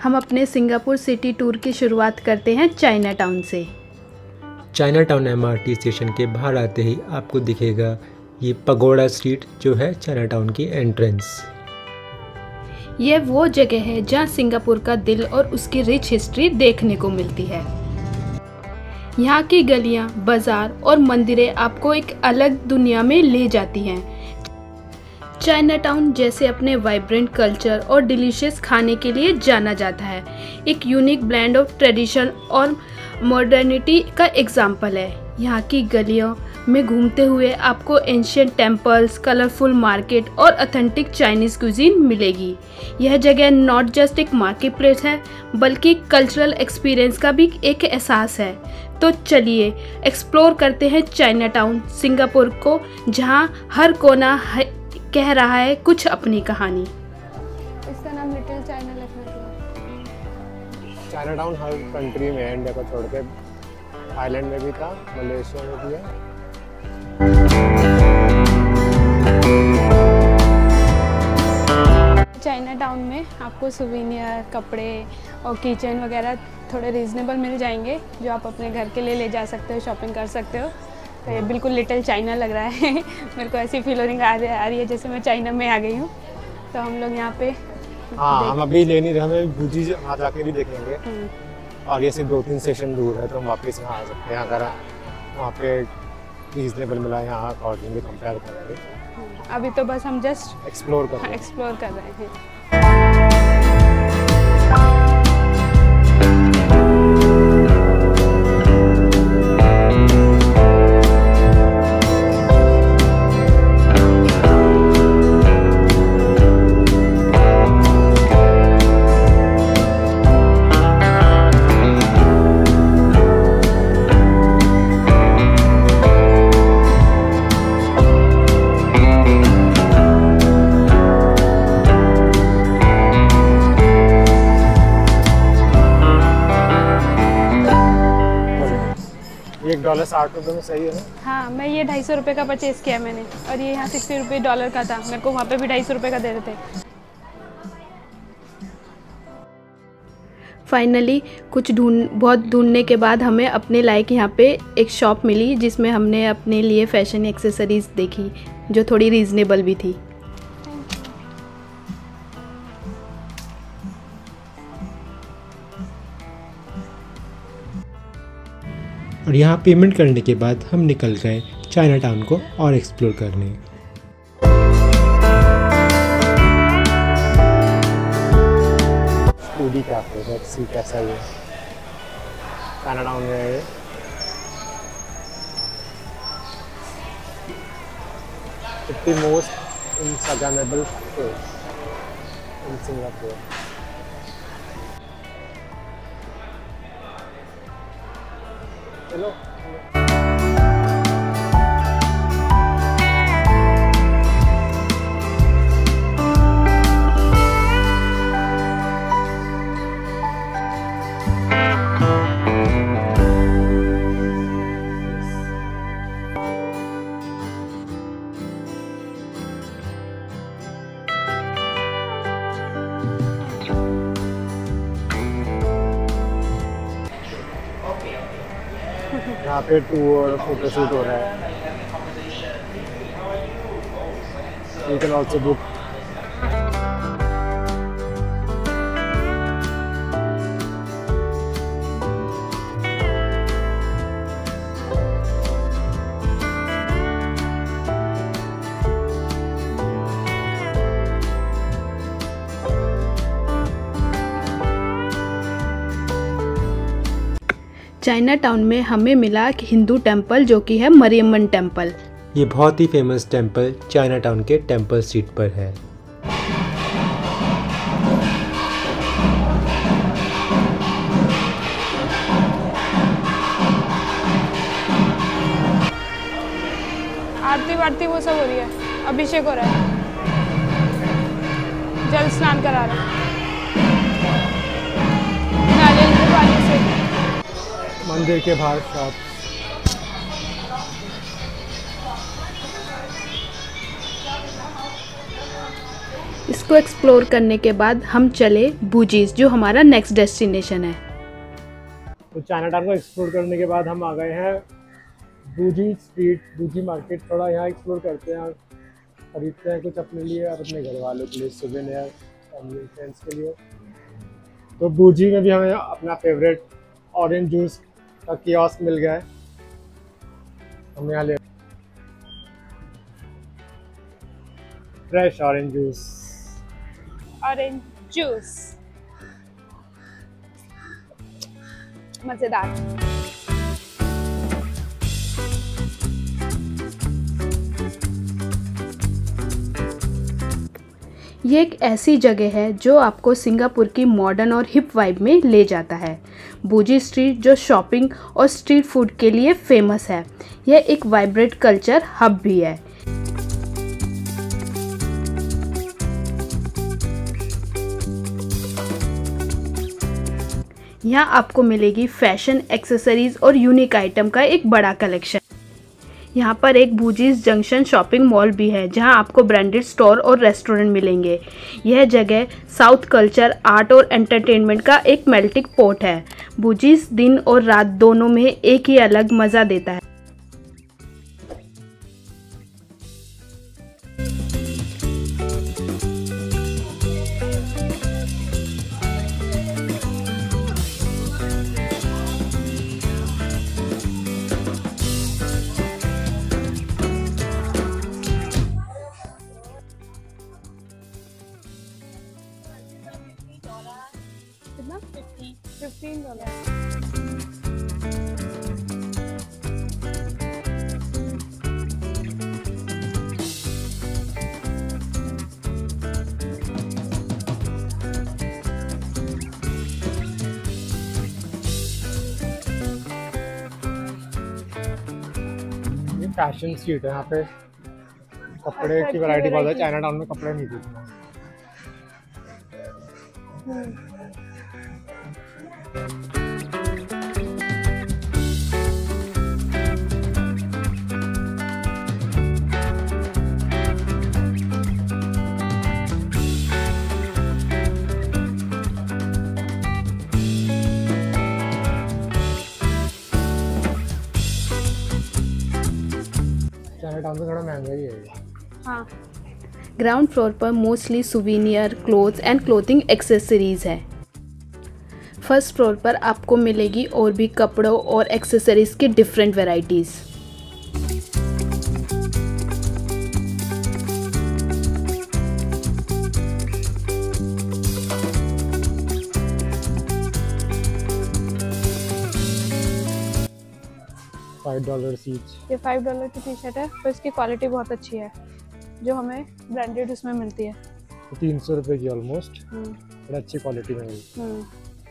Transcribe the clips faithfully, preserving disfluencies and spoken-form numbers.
हम अपने Singapore city tour की शुरुआत करते हैं चाइना टाउन से। चाइना टाउन एमआरटी स्टेशन के बाहर आते ही आपको दिखेगा ये पगोड़ा स्ट्रीट, जो है चाइना टाउन की एंट्रेंस। यह वो जगह है जहां सिंगापुर का दिल और उसकी रिच हिस्ट्री देखने को मिलती है। यहाँ की गलियाँ, बाजार और मंदिरें आपको एक अलग दुनिया में ले जाती हैं। चाइना टाउन जैसे अपने वाइब्रेंट कल्चर और डिलीशियस खाने के लिए जाना जाता है, एक यूनिक ब्लेंड ऑफ ट्रेडिशन और मॉडर्निटी का एग्जाम्पल है। यहाँ की गलियों में घूमते हुए आपको एंशियंट टेम्पल्स, कलरफुल मार्केट और ऑथेंटिक चाइनीज़ क्यूजीन मिलेगी। यह जगह नॉट जस्ट एक मार्केट प्लेस है, बल्कि कल्चरल एक्सपीरियंस का भी एक एहसास है। तो चलिए एक्सप्लोर करते हैं चाइना टाउन सिंगापुर को, जहाँ हर कोना कह रहा है कुछ अपनी कहानी। इसका नाम लिटिल चाइना रखना चाहिए। चाइना टाउन हर कंट्री में है, इंडिया को छोड़ के। थाईलैंड में भी था, मलेशिया में भी है। चाइना टाउन में आपको सुवेनियर, कपड़े और किचन वगैरह थोड़े रीजनेबल मिल जाएंगे, जो आप अपने घर के लिए ले जा सकते हो, शॉपिंग कर सकते हो। तो ये बिल्कुल लिटिल चाइना लग रहा है। मेरे को ऐसी फीलिंग आ रही है जैसे मैं चाइना में आ गई हूँ। तो हम लोग यहाँ पे हाँ हम अभी ले नहीं रहे, हमें भुजी वहाँ जाके भी देखेंगे। और ये सिर्फ दो तीन स्टेशन दूर है, तो हम वापस यहाँ आ सकते हैं। अगर वहाँ पे रीजनेबल मिला यहाँ अकॉर्डिंगली कंपेयर करेंगे। अभी तो बस हम जस्ट एक्सप्लोर कर रहे हैं एक्सप्लोर कर रहे हैं। एक डॉलर साठ रुपये में सही है ना? हाँ, मैं ये ढाई सौ रुपये का परचेज़ किया मैंने, और ये यहाँ सिक्सटी रुपये डॉलर का था। मेरे को वहाँ पे भी ढाई सौ रुपये का दे रहे थे। फाइनली कुछ ढूंढ बहुत ढूंढने के बाद हमें अपने लायक यहाँ पे एक शॉप मिली, जिसमें हमने अपने लिए फैशन एक्सेसरीज़ देखी, जो थोड़ी रीज़नेबल भी थी। और यहाँ पेमेंट करने के बाद हम निकल गए चाइना टाउन को और एक्सप्लोर करने। फूडी कैफे है, सी कैसा है चाइना टाउन में। It's the most instagrammable place in Singapore. चलो यहाँ पे टूर फोटो शूट हो रहा है। You can also book. Chinatown में हमें मिला हिंदू टेम्पल, जो कि है मरियम्मन टेम्पल। ये बहुत ही फेमस टेम्पल चाइना टाउन के टेम्पल स्ट्रीट पर है। आरती वारती वो सब हो रही है, अभिषेक हो रहा है, जल स्नान करा रहे हैं नारियल के पानी से। मंदिर के बाहर शॉप। इसको एक्सप्लोर करने के बाद हम चले बूजीज, जो हमारा नेक्स्ट डेस्टिनेशन है। तो चाइना टाउन को एक्सप्लोर करने के बाद हम आ गए हैं बूजी स्ट्रीट, बूजी मार्केट। थोड़ा यहाँ एक्सप्लोर करते हैं, खरीदते हैं कुछ अपने लिए और अपने घर वालों के लिए, सुवेनियर, फैमिली फ्रेंड्स के लिए। तो बूजी में भी हमें अपना फेवरेट ऑरेंज जूस का कियोस्क मिल गया है। हम यहाँ ले fresh orange juice. Orange juice मजेदार। ये एक ऐसी जगह है जो आपको सिंगापुर की मॉडर्न और हिप वाइब में ले जाता है। बूजी स्ट्रीट जो शॉपिंग और स्ट्रीट फूड के लिए फेमस है, यह एक वाइब्रेंट कल्चर हब भी है। यहाँ आपको मिलेगी फैशन, एक्सेसरीज और यूनिक आइटम का एक बड़ा कलेक्शन। यहाँ पर एक बूजीज जंक्शन शॉपिंग मॉल भी है, जहाँ आपको ब्रांडेड स्टोर और रेस्टोरेंट मिलेंगे। यह जगह साउथ कल्चर, आर्ट और एंटरटेनमेंट का एक मेल्टिंग पॉट है। बूजीज दिन और रात दोनों में एक ही अलग मज़ा देता है। कितना? Fifteen dollar. ये फैशन स्ट्रीट है, यहाँ पे कपड़े की वैरायटी बहुत है। चाइना टाउन में कपड़े नहीं दिखते। चाइना टाउन में थोड़ा महंगा ही है। हाँ। ग्राउंड फ्लोर पर mostly souvenir, clothes and clothing accessories है। फर्स्ट फ्लोर पर आपको मिलेगी और भी कपड़ों और एक्सेसरीज की different varieties. Five dollar each. ये फाइव डॉलर की टी शर्ट है, पर इसकी क्वालिटी बहुत अच्छी है, जो हमें ब्रांडेड उसमें मिलती है। तो तीन सौ रुपये की ऑलमोस्ट, बड़ा अच्छी क्वालिटी में मिली।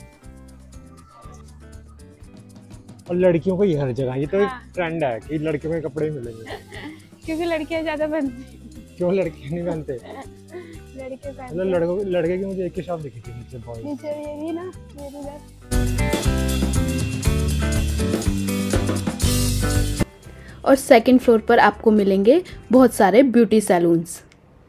और लड़कियों को ये हर जगह, ये तो एक ट्रेंड है कि लड़कियों के कपड़े ही मिलेंगे। क्योंकि लड़कियां ज्यादा पहनती। क्यों लड़के नहीं पहनते? लड़के पहनते। मतलब लड़कों लड़के की मुझे एक ही शॉप दिखी थी नीचे बॉयज। नीचे ये भी ना, ये भी इधर। और सेकंड फ्लोर पर आपको मिलेंगे बहुत सारे ब्यूटी सैलून्स।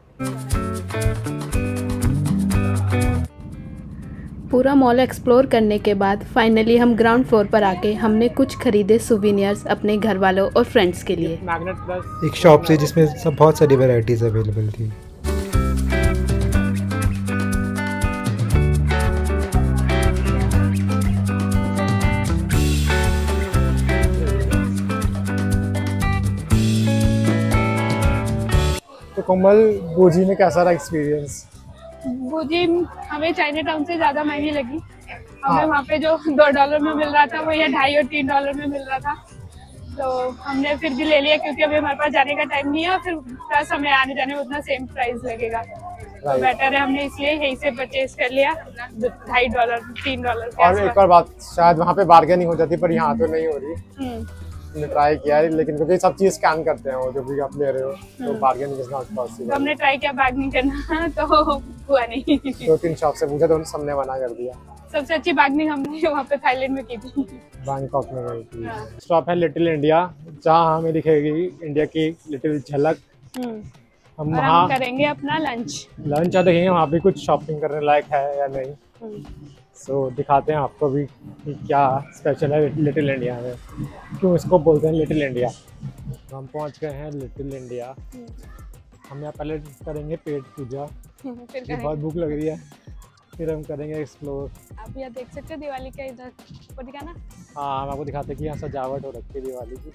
पूरा मॉल एक्सप्लोर करने के बाद फाइनली हम ग्राउंड फ्लोर पर आके हमने कुछ खरीदे सुवेनियर्स अपने घर वालों और फ्रेंड्स के लिए। मैग्नेट प्लस एक शॉप से जिसमें सब बहुत सारी वैरायटीज अवेलेबल थी। तो कोमल, बूजी में कैसा रहा एक्सपीरियंस? बूजी हमें चाइना टाउन से ज्यादा महंगी लगी। हमें हाँ। वहाँ पे जो दो डॉलर में मिल रहा था वो ये ढाई और तीन डॉलर में मिल रहा था, तो हमने फिर भी ले लिया, क्योंकि अभी हमारे पास जाने का टाइम नहीं है और फिर प्लस हमें आने जाने में उतना सेम प्राइस लगेगा, तो बेटर है हमने इसलिए यहीं से परचेज कर लिया ढाई डॉलर तीन डॉलर के और एक और बात, शायद वहाँ पे बार्गेनिंग हो जाती पर यहाँ तो नहीं हो रही। आसपास। हमने ट्राई किया है, लेकिन क्योंकि सब चीज स्कैन करते हैं वो जो भी आप ले रहे हो, तो bargaining is not too possible. हमने ट्राई किया बार्गेनिंग करना, तो हुआ नहीं। दो तीन शॉप से पूछा तो सबने मना कर दिया। सबसे अच्छी बार्गेनिंग हमने वहाँ पे थाईलैंड में की थी। बैंकॉक में गई थी। स्टॉप है लिटिल इंडिया, जहाँ हमें दिखेगी इंडिया की लिटिल झलक। हम और वहाँ हम करेंगे अपना लंच। लंच और देखेंगे वहाँ पे कुछ शॉपिंग करने लायक है या नहीं। सो so, दिखाते हैं आपको भी कि क्या स्पेशल है लिटिल इंडिया में, क्यों इसको बोलते हैं लिटिल इंडिया। तो हम पहुँच गए हैं लिटिल इंडिया। हम यहाँ पहले करेंगे पेट पूजा, फिर बहुत भूख लग रही है, फिर हम करेंगे एक्सप्लोर। आप यहाँ देख सकते हो दिवाली का, इधर को दिखाना। हाँ, हम आपको दिखाते हैं कि यहाँ सजावट हो रखी है दिवाली की।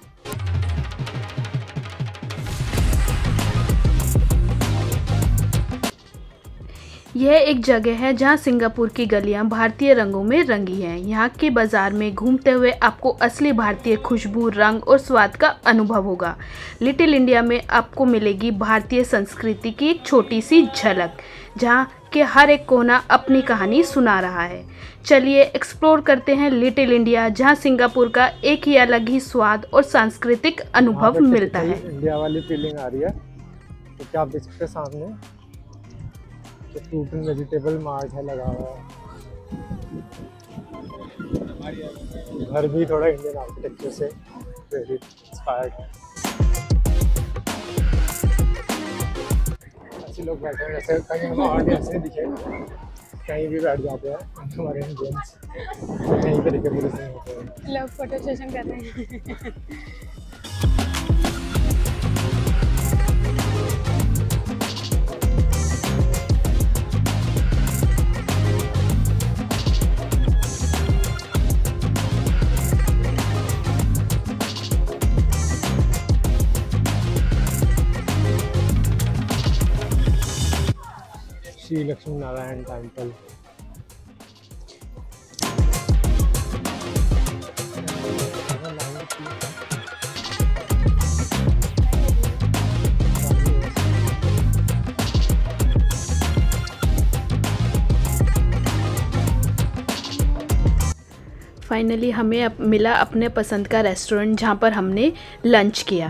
यह एक जगह है जहां सिंगापुर की गलियां भारतीय रंगों में रंगी हैं। यहाँ के बाजार में घूमते हुए आपको असली भारतीय खुशबू, रंग और स्वाद का अनुभव होगा। लिटिल इंडिया में आपको मिलेगी भारतीय संस्कृति की एक छोटी सी झलक, जहाँ के हर एक कोना अपनी कहानी सुना रहा है। चलिए एक्सप्लोर करते हैं लिटिल इंडिया, जहाँ सिंगापुर का एक ही अलग ही स्वाद और सांस्कृतिक अनुभव मिलता है। इंडिया वाली फीलिंग आ रही है। तो क्या आप देख सकते हैं सामने फ्रूट एंड वेजिटेबल मार्ट है लगा हुआ है। घर भी थोड़ा इंडियन आर्किटेक्चर से प्रेरित इंस्पायर्ड है। ऐसे लोग बैठे हैं जैसे कहीं हम और ऐसे दिखे, कहीं भी बैठ जाते हैं हमारे इंडियंस, कहीं पे दिखे पुलिस नहीं होते हैं। लोग फोटो सेशन कर रहे हैं। श्री लक्ष्मी नारायण टेम्पल। फाइनली हमें अप, मिला अपने पसंद का रेस्टोरेंट, जहाँ पर हमने लंच किया।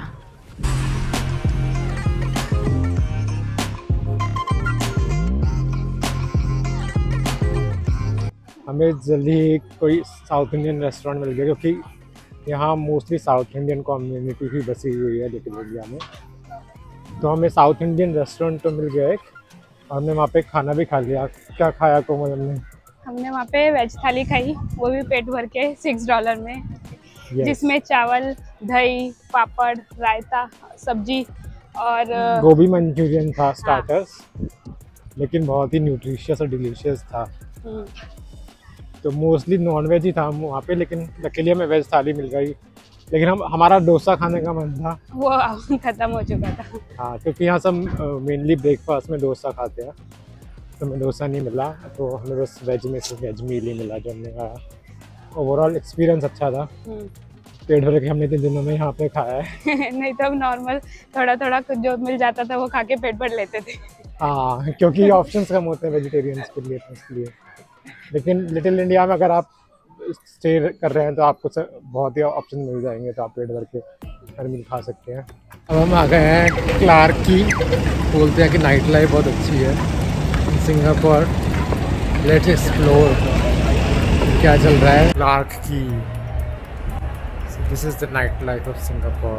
हमें जल्दी कोई साउथ इंडियन रेस्टोरेंट मिल गया, क्योंकि यहाँ मोस्टली साउथ इंडियन कम्युनिटी भी बसी हुई है लिटिल इंडिया में। तो हमें साउथ इंडियन रेस्टोरेंट तो मिल गया एक, और हमने वहाँ पे खाना भी खा लिया। क्या खाया कोमल हमने? हमने वहाँ पे वेज थाली खाई, वो भी पेट भर के सिक्स डॉलर में, yes. जिसमें चावल, दही, पापड़, रायता, सब्जी और गोभी मंचूरियन था स्टार्टर्स। हाँ। लेकिन बहुत ही न्यूट्रिशियस और डिलीशियस था। तो मोस्टली नॉन वेज ही था वहाँ पे, लेकिन लकीली हमें वेज थाली मिल गई। लेकिन हम हमारा डोसा खाने का मन था, वो खत्म हो चुका था। हाँ, क्योंकि यहाँ सब मेनली ब्रेकफास्ट में डोसा खाते हैं, तो हमें डोसा नहीं मिला, तो हमें बस वेज में सिर्फ वेज मील ही मिला जो हमने खाया। ओवरऑल एक्सपीरियंस अच्छा था। पेट भर के हमने तीन दिनों में यहाँ पे खाया है। नहीं तो हम नॉर्मल थोड़ा थोड़ा जो मिल जाता था वो खा के पेट भर लेते थे। हाँ, क्योंकि ऑप्शंस कम होते हैं वेजिटेरियंस के लिए, इसके लिए। लेकिन लिटिल इंडिया में अगर आप स्टे कर रहे हैं तो आपको बहुत ही ऑप्शन मिल जाएंगे, तो आप पेट भर के हर मील खा सकते हैं। अब हम आ गए हैं क्लार्क की। बोलते हैं कि नाइट लाइफ बहुत अच्छी है सिंगापुर। लेट्स एक्सप्लोर क्या चल रहा है Clarke Quay. This is the night life of Singapore.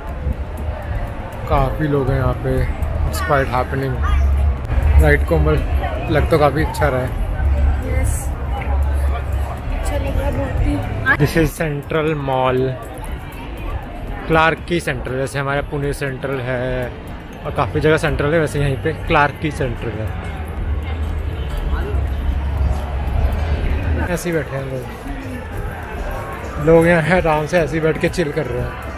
काफ़ी लोग हैं यहाँ पे, it's quite happening. Right Komal, लग तो काफ़ी अच्छा रहा है। This is central mall, Clarke Quay central. जैसे हमारे पुणे सेंट्रल है और काफ़ी जगह सेंट्रल है, वैसे यहीं पे क्लार्क की सेंट्रल है। ऐसे ही बैठे हैं लोग लोग यहाँ है आराम से ऐसे ही बैठ के चिल कर रहे हैं।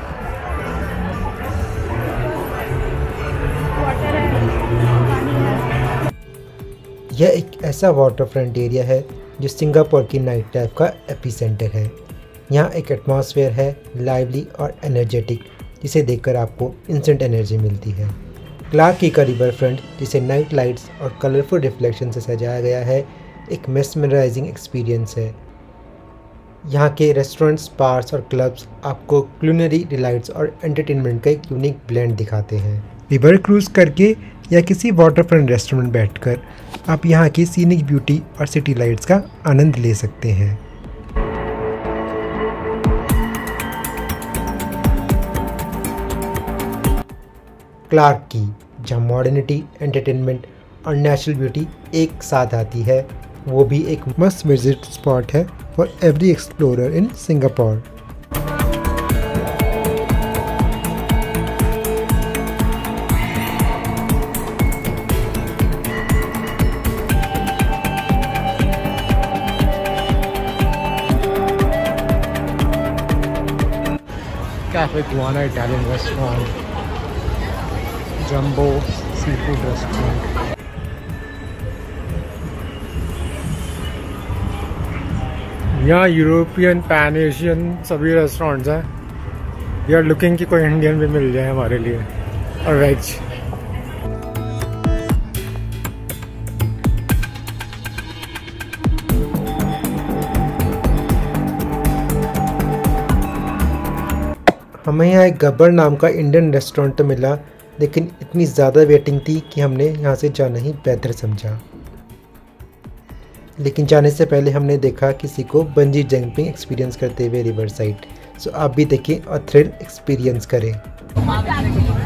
यह एक ऐसा वाटर फ्रंट एरिया है जो सिंगापुर की नाइट लाइफ का एपिसेंटर है। यहाँ एक एटमॉस्फेयर है लाइवली और एनर्जेटिक, जिसे देखकर आपको इंस्टेंट एनर्जी मिलती है। क्लार्क की का रिवर फ्रंट, जिसे नाइट लाइट्स और कलरफुल रिफ्लेक्शन से सजाया गया है, एक मेस्मराइजिंग एक्सपीरियंस है। यहाँ के रेस्टोरेंट्स, बार्स और क्लब्स आपको क्यूलिनरी डिलाइट्स और एंटरटेनमेंट का एक यूनिक ब्लेंड दिखाते हैं। रिवर क्रूज करके या किसी वाटर फ्रंट रेस्टोरेंट बैठकर आप यहाँ की सीनिक ब्यूटी और सिटी लाइट्स का आनंद ले सकते हैं। क्लार्क की जहाँ मॉडर्निटी, एंटरटेनमेंट और नेचुरल ब्यूटी एक साथ आती है। वो भी एक मस्ट विजिट स्पॉट है for every explorer in Singapore. Cafe Guana Italian restaurant, Jumbo seafood restaurant. यहाँ यूरोपियन, पैन एशियन सभी रेस्टोरेंट्स हैं। वी आर लुकिंग कि कोई इंडियन भी मिल जाए हमारे लिए और वेज। हमें यहाँ एक गब्बर नाम का इंडियन रेस्टोरेंट तो मिला, लेकिन इतनी ज़्यादा वेटिंग थी कि हमने यहाँ से जाना ही बेहतर समझा। लेकिन जाने से पहले हमने देखा किसी को बंजी जंपिंग एक्सपीरियंस करते हुए रिवर साइड। सो आप भी देखें और थ्रिल एक्सपीरियंस करें।